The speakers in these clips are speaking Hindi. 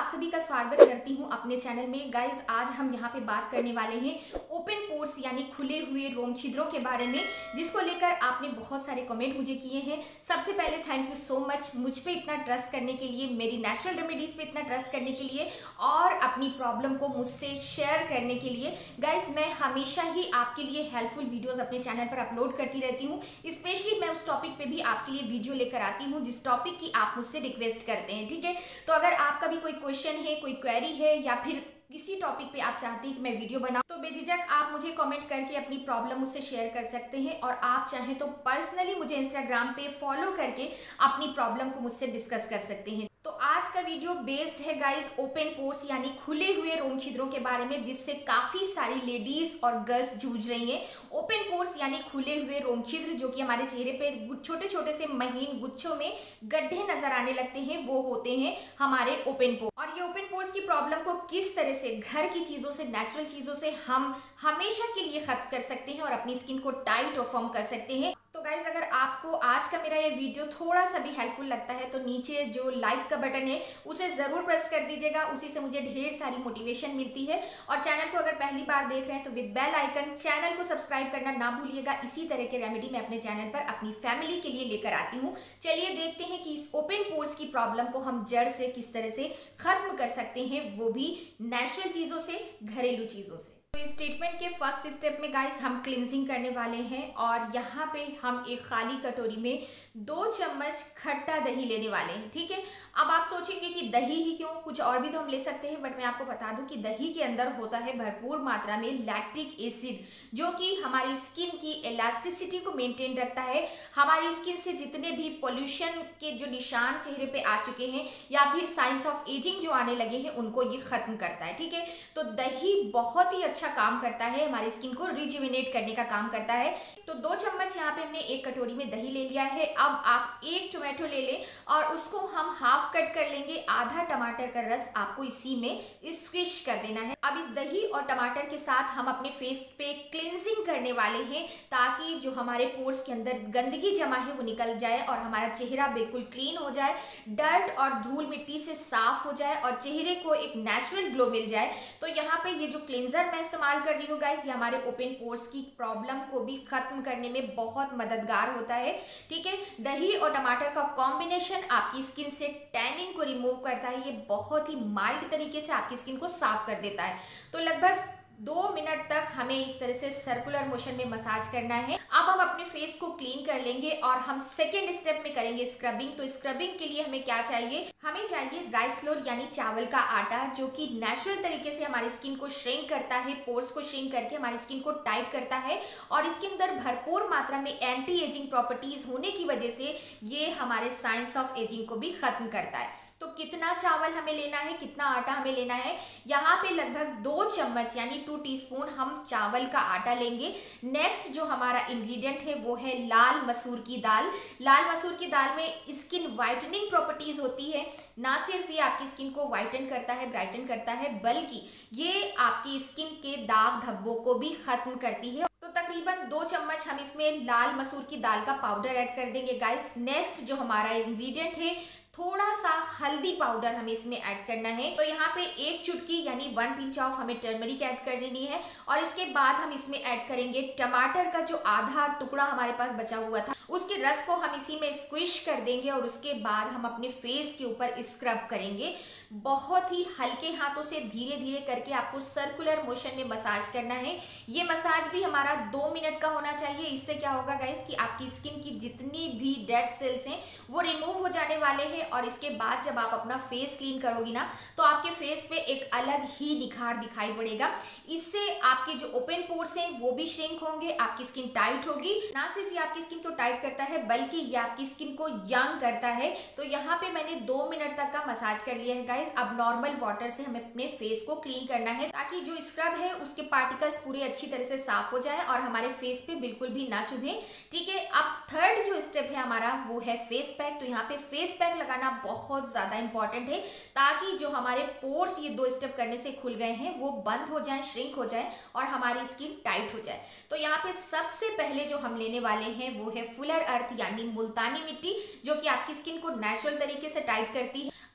आप सभी का स्वागत करती हूं अपने चैनल में। गाइज आज हम यहां पे बात करने वाले हैं ओपन पोर्स यानी खुले हुए रोम छिद्रों के बारे में, जिसको लेकर आपने बहुत सारे कमेंट मुझे किए हैं। सबसे पहले थैंक यू सो मच मुझ पे इतना ट्रस्ट करने के लिए, मेरी नेचुरल रेमेडीज पे इतना ट्रस्ट करने के लिए और अपनी प्रॉब्लम को मुझसे शेयर करने के लिए। गाइज मैं हमेशा ही आपके लिए हेल्पफुल वीडियोज अपने चैनल पर अपलोड करती रहती हूँ। स्पेशली मैं उस टॉपिक पे भी आपके लिए वीडियो लेकर आती हूँ जिस टॉपिक की आप मुझसे रिक्वेस्ट करते हैं, ठीक है। तो अगर आपका भी कोई क्वेश्चन है, कोई क्वेरी है या फिर किसी टॉपिक पे आप चाहते हैं कि मैं वीडियो बनाऊं, तो बेझिझक आप मुझे कमेंट करके अपनी प्रॉब्लम मुझसे शेयर कर सकते हैं। और आप चाहें तो पर्सनली मुझे इंस्टाग्राम पे फॉलो करके अपनी प्रॉब्लम को मुझसे डिस्कस कर सकते हैं। तो आज का वीडियो बेस्ड है गाइस ओपन पोर्स यानी खुले हुए रोम छिद्रों के बारे में, जिससे काफी सारी लेडीज और गर्ल्स जूझ रही हैं। ओपन पोर्स यानी खुले हुए रोम छिद्र, जो कि हमारे चेहरे पे छोटे छोटे से महीन गुच्छों में गड्ढे नजर आने लगते हैं, वो होते हैं हमारे ओपन पोर्स। और ये ओपन पोर्स की प्रॉब्लम को किस तरह से घर की चीजों से, नेचुरल चीजों से हम हमेशा के लिए खत्म कर सकते हैं और अपनी स्किन को टाइट और फर्म कर सकते हैं। तो गाइज अगर आपको आज का मेरा ये वीडियो थोड़ा सा भी हेल्पफुल लगता है तो नीचे जो लाइक का बटन है उसे जरूर प्रेस कर दीजिएगा। उसी से मुझे ढेर सारी मोटिवेशन मिलती है। और चैनल को अगर पहली बार देख रहे हैं तो विद बेल आइकन चैनल को सब्सक्राइब करना ना भूलिएगा। इसी तरह के रेमेडी मैं अपने चैनल पर अपनी फैमिली के लिए लेकर आती हूँ। चलिए देखते हैं कि इस ओपन पोर्स की प्रॉब्लम को हम जड़ से किस तरह से खत्म कर सकते हैं, वो भी नेचुरल चीजों से, घरेलू चीजों से। तो इस ट्रीटमेंट के फर्स्ट स्टेप में गाइस हम क्लिनजिंग करने वाले हैं और यहाँ पे हम एक खाली कटोरी में 2 चम्मच खट्टा दही लेने वाले हैं, ठीक है। अब आप सोचेंगे कि दही ही क्यों, कुछ और भी तो हम ले सकते हैं, बट मैं आपको बता दूं कि दही के अंदर होता है भरपूर मात्रा में लैक्टिक एसिड, जो कि हमारी स्किन की इलास्टिसिटी को मेंटेन रखता है। हमारी स्किन से जितने भी पोल्यूशन के जो निशान चेहरे पे आ चुके हैं या फिर साइंस ऑफ एजिंग जो आने लगे हैं, उनको ये खत्म करता है, ठीक है। तो दही बहुत ही अच्छा काम करता है, हमारी स्किन को रिजुविनेट करने का काम करता है। तो 2 चम्मच यहाँ पे हमने एक कटोरी में दही ले लिया है। अब आप एक टोमेटो ले लें और उसको हम हाफ कट कर लेंगे। आधा टमाटर का रस आपको इसी में स्क्विश कर देना है। अब इस दही और टमाटर के साथ हम अपने फेस पे क्लिनजिंग करने वाले हैं, ताकि जो हमारे पोर्स के अंदर गंदगी जमा है वो निकल जाए और हमारा चेहरा बिल्कुल क्लीन हो जाए, डर्ट और धूल मिट्टी से साफ हो जाए और चेहरे को एक नेचुरल ग्लो मिल जाए। तो यहाँ पे ये जो क्लिनजर मैं इस्तेमाल कर रही हूँ गाइस, ये हमारे ओपन पोर्स की प्रॉब्लम को भी खत्म करने में बहुत मददगार होता है, ठीक है। दही और टमाटर का कॉम्बिनेशन आपकी स्किन से टैनिंग को रिमूव करता है। ये बहुत ही माइल्ड तरीके से आपकी स्किन को साफ कर देता है। तो लगभग 2 मिनट तक हमें इस तरह से सर्कुलर मोशन में मसाज करना है। अब हम अपने फेस को क्लीन कर लेंगे और हम सेकेंड स्टेप में करेंगे स्क्रबिंग। तो स्क्रबिंग के लिए हमें क्या चाहिए, हमें चाहिए राइस फ्लोर यानी चावल का आटा, जो कि नेचुरल तरीके से हमारी स्किन को श्रिंक करता है, पोर्स को श्रिंक करके हमारी स्किन को टाइट करता है और इसके अंदर भरपूर मात्रा में एंटी एजिंग प्रॉपर्टीज होने की वजह से ये हमारे साइंस ऑफ एजिंग को भी खत्म करता है। तो कितना चावल हमें लेना है, कितना आटा हमें लेना है, यहाँ पे लगभग 2 चम्मच यानी 2 टीस्पून हम चावल का आटा लेंगे। नेक्स्ट जो हमारा इंग्रेडिएंट है वो है लाल मसूर की दाल। लाल मसूर की दाल में स्किन वाइटनिंग प्रॉपर्टीज होती है। ना सिर्फ ये आपकी स्किन को वाइटन करता है, ब्राइटन करता है, बल्कि ये आपकी स्किन के दाग धब्बों को भी खत्म करती है। तो तकरीबन 2 चम्मच हम इसमें लाल मसूर की दाल का पाउडर ऐड कर देंगे गाइस। नेक्स्ट जो हमारा इंग्रेडिएंट है, थोड़ा सा हल्दी पाउडर हमें इसमें ऐड करना है। तो यहाँ पे 1 चुटकी यानी 1 पिंच ऑफ हमें टर्मरिक ऐड कर लेनी है। और इसके बाद हम इसमें ऐड करेंगे टमाटर का जो आधा टुकड़ा हमारे पास बचा हुआ था, उसके रस को हम इसी में स्क्विश कर देंगे और उसके बाद हम अपने फेस के ऊपर स्क्रब करेंगे। बहुत ही हल्के हाथों से धीरे धीरे करके आपको सर्कुलर मोशन में मसाज करना है। ये मसाज भी हमारा 2 मिनट का होना चाहिए। इससे क्या होगा गाइस कि आपकी स्किन की जितनी भी डेड सेल्स हैं वो रिमूव हो जाने वाले हैं। और इसके बाद जब आप अपना फेस क्लीन करोगी ना, तो आपके फेस पे एक अलग ही निखार दिखाई पड़ेगा। इससे आपके जो ओपन पोर्स हैं वो भी श्रिंक होंगे, आपकी स्किन टाइट होगी। ना सिर्फ ये आपकी स्किन को टाइट करता है बल्कि ये आपकी स्किन को यंग करता है। तो यहाँ पे मैंने 2 मिनट तक का मसाज कर लिया है गाइस। अब नॉर्मल वाटर से हमें अपने फेस को क्लीन करना है, ताकि जो स्क्रब है उसके पार्टिकल्स पूरे अच्छी तरह से साफ हो जाए और हमारे फेस पे बिल्कुल भी ना चुभे, ठीक है। अब थर्ड जो स्टेप है हमारा वो है फेस पैक। तो यहाँ पे फेस पैक लगाना बहुत ज्यादा इंपॉर्टेंट है, ताकि जो हमारे पोर्स ये 2 स्टेप करने से खुल गए हैं वो बंद हो जाए, श्रिंक हो जाए और हमारी स्किन टाइट हो जाए। तो यहाँ पे सबसे पहले जो हम लेने वाले हैं वो है फुलर अर्थ यानी मुल्तानी मिट्टी, जो कि आपकी स्किन को नेचुरल तरीके से टाइट करती है।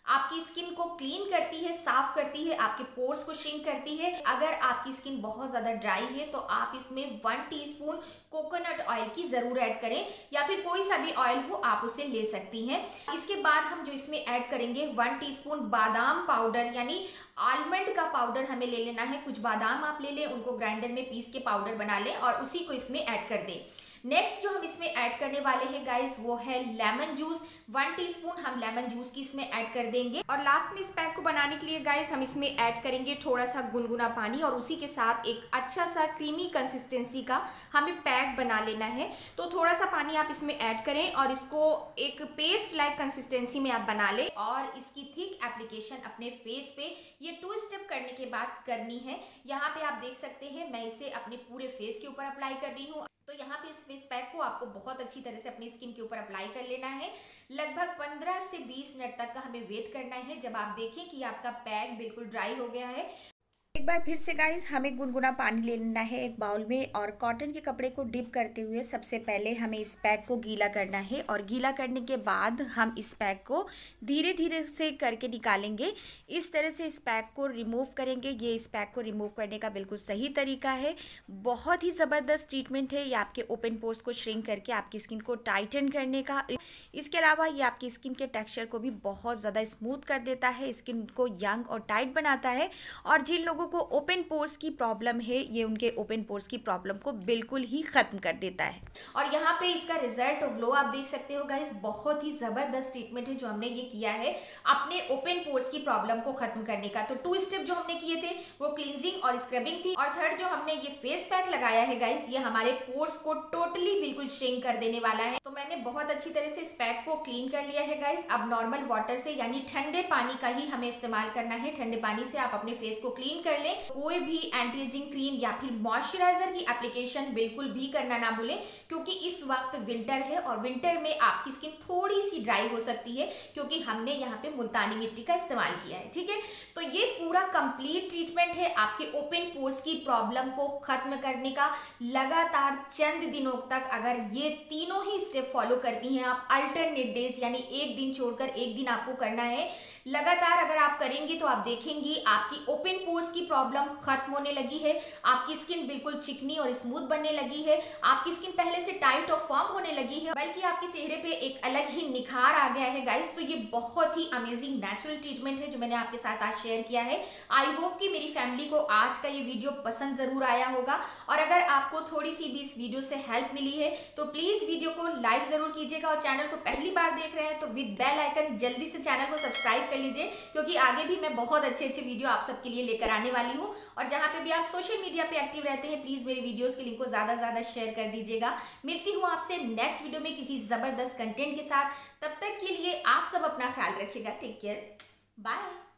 आपकी स्किन को क्लीन करती है, साफ करती है, आपके पोर्स को श्रिंक करती है। अगर आपकी स्किन बहुत ज़्यादा ड्राई है तो आप इसमें 1 टीस्पून कोकोनट ऑयल की ज़रूर ऐड करें, या फिर कोई सा भी ऑयल हो आप उसे ले सकती हैं। इसके बाद हम जो इसमें ऐड करेंगे 1 टीस्पून बादाम पाउडर, यानी आलमंड का पाउडर हमें ले लेना है। कुछ बादाम आप ले लें, उनको ग्राइंडर में पीस के पाउडर बना लें और उसी को इसमें ऐड कर दें। नेक्स्ट जो हम इसमें ऐड करने वाले हैं गाइस वो है लेमन जूस। 1 टीस्पून हम लेमन जूस की इसमें ऐड कर देंगे। और लास्ट में इस पैक को बनाने के लिए गाइस हम इसमें ऐड करेंगे थोड़ा सा गुनगुना पानी, और उसी के साथ एक अच्छा सा क्रीमी कंसिस्टेंसी का हमें पैक बना लेना है। तो थोड़ा सा पानी आप इसमें ऐड करें और इसको एक पेस्ट लाइक कंसिस्टेंसी में आप बना लें, और इसकी थिक एप्लीकेशन अपने फेस पे ये 2 स्टेप करने के बाद करनी है। यहाँ पे आप देख सकते हैं मैं इसे अपने पूरे फेस के ऊपर अप्लाई कर रही हूँ। तो यहाँ पे इस फेस पैक को आपको बहुत अच्छी तरह से अपनी स्किन के ऊपर अप्लाई कर लेना है। लगभग 15 से 20 मिनट तक का हमें वेट करना है। जब आप देखें कि आपका पैक बिल्कुल ड्राई हो गया है, एक बार फिर से गाइस हमें गुनगुना पानी ले लेना है एक बाउल में, और कॉटन के कपड़े को डिप करते हुए सबसे पहले हमें इस पैक को गीला करना है। और गीला करने के बाद हम इस पैक को धीरे धीरे से करके निकालेंगे। इस तरह से इस पैक को रिमूव करेंगे। ये इस पैक को रिमूव करने का बिल्कुल सही तरीका है। बहुत ही ज़बरदस्त ट्रीटमेंट है ये आपके ओपन पोर्स को श्रिंक करके आपकी स्किन को टाइटन करने का। इसके अलावा ये आपकी स्किन के टेक्सचर को भी बहुत ज़्यादा स्मूथ कर देता है, स्किन को यंग और टाइट बनाता है। और जिन लोगों को ओपन पोर्स की प्रॉब्लम है, ये उनके ओपन पोर्स की प्रॉब्लम को बिल्कुल ही खत्म कर देता है। और यहाँ पे इसका रिजल्ट और ग्लो आप देख सकते हो गाइस। बहुत ही जबरदस्त ट्रीटमेंट है जो हमने ये किया है अपने ओपन पोर्स की प्रॉब्लम को खत्म करने का। तो 2 स्टेप जो हमने किए थे वो क्लींजिंग और स्क्रबिंग थी, और थर्ड जो हमने ये फेस पैक लगाया है गाइस, ये हमारे पोर्स को टोटली बिल्कुल श्रिंक कर देने वाला है। तो मैंने बहुत अच्छी तरह से इस पैक को क्लीन कर लिया है गाइस। अब नॉर्मल वाटर से, यानी ठंडे पानी का ही हमें इस्तेमाल करना है। ठंडे पानी से आप अपने फेस को क्लीन कर लें। कोई भी एंटी एजिंग क्रीम या फिर मॉइस्चराइजर की एप्लीकेशन बिल्कुल भी करना ना भूलें, क्योंकि इस वक्त विंटर है और विंटर में आपकी स्किन थोड़ी सी ड्राई हो सकती है, क्योंकि हमने यहाँ पे मुल्तानी मिट्टी का इस्तेमाल किया है। ठीक है, तो ये पूरा कंप्लीट ट्रीटमेंट है आपके ओपन पोर्स की प्रॉब्लम को खत्म करने का। लगातार चंद दिनों तक अगर ये तीनों ही स्टेप फॉलो करती हैं आप, अल्टरनेट डेज, यानी एक दिन छोड़कर एक दिन आपको करना है, लगातार अगर आप करेंगे तो आप देखेंगी आपकी ओपन पोर्स की प्रॉब्लम खत्म होने लगी है। आपकी स्किन बिल्कुल चिकनी और स्मूथ बनने लगी है। आपकी स्किन पहले से टाइट और फर्म होने लगी है, बल्कि आपके चेहरे पे एक अलग ही निखार आ गया है गाइस। तो ये बहुत ही अमेजिंग नेचुरल ट्रीटमेंट है जो मैंने आपके साथ आज शेयर किया है। आई होप कि मेरी फैमिली को आज का ये वीडियो पसंद जरूर आया होगा, और अगर आपको थोड़ी सी भी इस वीडियो से हेल्प मिली है तो प्लीज वीडियो को लाइक जरूर कीजिएगा, और चैनल को पहली बार देख रहे हैं तो विद बेल आइकन जल्दी से चैनल को सब्सक्राइब कर लीजिए, क्योंकि आगे भी मैं बहुत अच्छे अच्छे वीडियो आप सबके लिए लेकर आने वाली हूँ। और जहाँ पे भी आप सोशल मीडिया पे एक्टिव रहते हैं, प्लीज मेरी वीडियोस के लिंक को ज्यादा शेयर कर दीजिएगा। मिलती हूँ आपसे नेक्स्ट वीडियो में किसी जबरदस्त कंटेंट के साथ। तब तक के लिए आप सब अपना ख्याल रखिएगा। Take care, bye.